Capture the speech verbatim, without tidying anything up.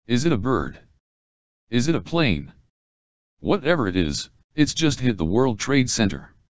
Is it a bird? Is it a plane? Whatever it is, it's just hit the World Trade Center.